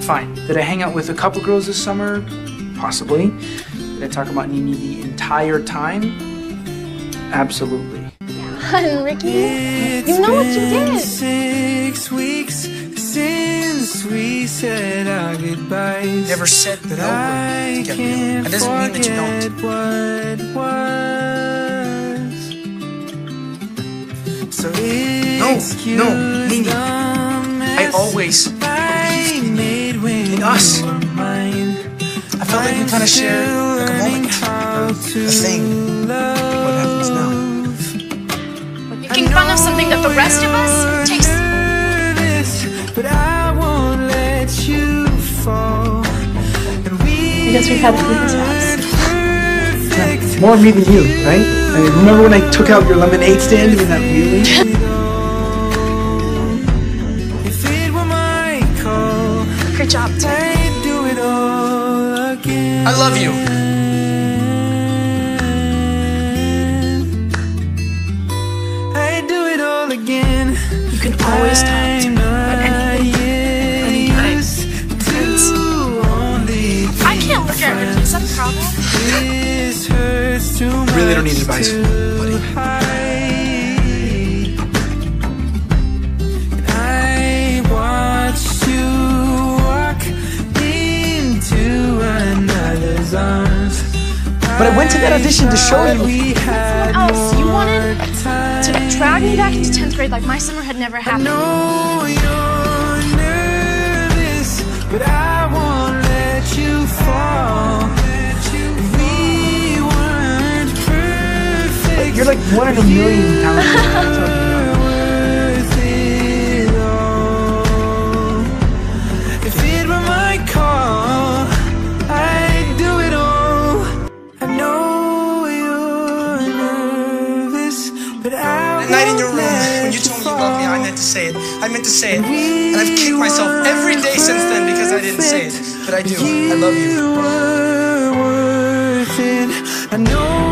Fine. Did I hang out with a couple girls this summer? Possibly. Did I talk about Nini the entire time? Absolutely. Yeah, Ricky, you know what you did. 6 weeks since we said our goodbyes. Never said no word to get real. That doesn't mean that you don't. So no, Nini. I always believed in us. I felt like we kind of shared like a moment, a thing. What happens now? Making fun of something that the rest of us takes. But I won't let you fall. I guess we've had previous apps. Yeah, more me than you, right? I mean, remember when I took out your lemonade stand in that wheelie? Great job, Tim. I love you. I do it all again. You can always talk to me about anything, anytime. I can't look at Ricky. Is that a problem? I really don't need advice, buddy. I watched you walk into another's arms. But I went to that audition to show you. Someone else, you wanted to drag me back into 10th grade like my summer had never happened. I know you're nervous, but I won't let you fall. We weren't perfect. You're like one in a million talented. Worth it all. If it were my call, I'd do it all. I know you're nervous, but I That night in your room, when you told me you loved me, I meant to say it. I meant to say it. And I've kicked myself every day since then because I didn't say it. But I do. I love you. were worth it. I know